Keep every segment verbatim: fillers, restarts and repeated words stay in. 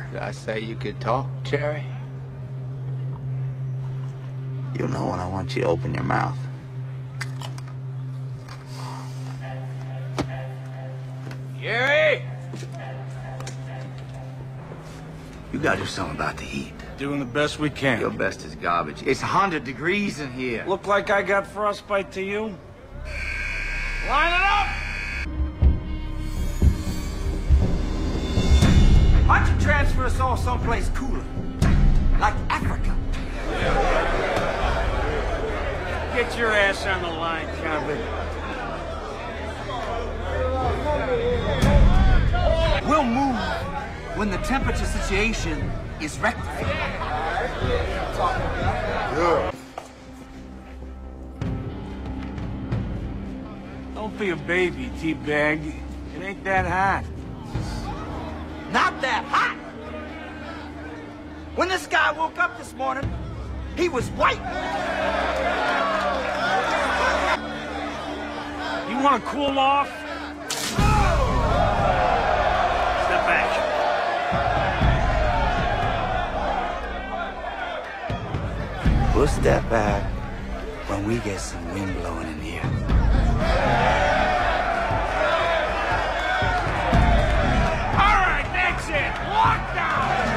Did I say you could talk, Cherry? You know when I want you to open your mouth. Cherry! You gotta do something about the heat. Doing the best we can. Your best is garbage. It's one hundred degrees in here. Look like I got frostbite to you? Line it up! Why don't you transfer us all someplace cooler? Like Africa. Get your ass on the line, convict. We'll move when the temperature situation is rectified. Yeah. Don't be a baby, T-bag. It ain't that hot. Not that hot! When this guy woke up this morning, he was white. You want to cool off? Step back. We'll step back when we get some wind blowing in here. All right, that's it. Lockdown.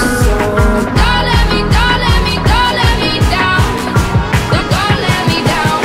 Don't let me down.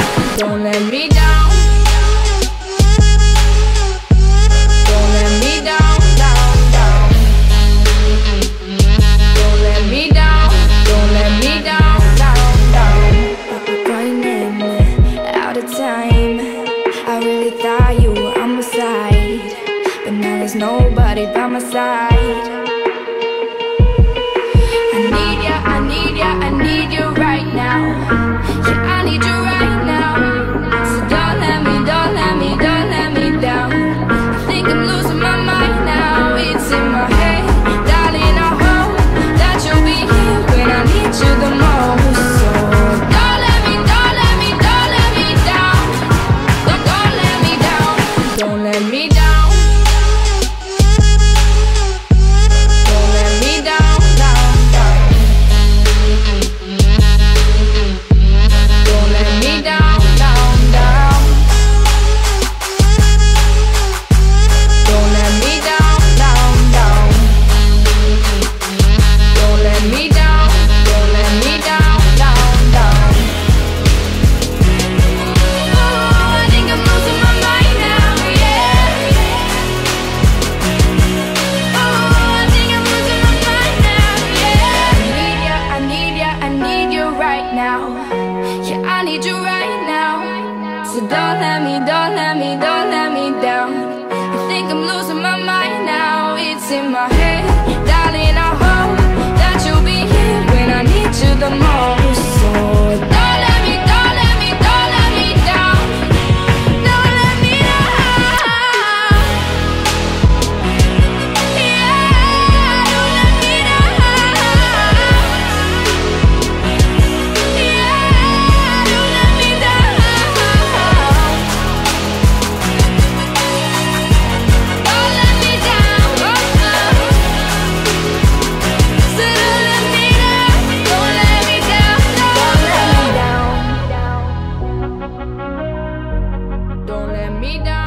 me down.